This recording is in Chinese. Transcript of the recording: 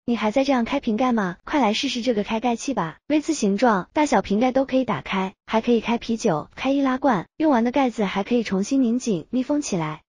你还在这样开瓶盖吗？快来试试这个开盖器吧，V 字形状，大小瓶盖都可以打开，还可以开啤酒、开易拉罐，用完的盖子还可以重新拧紧密封起来。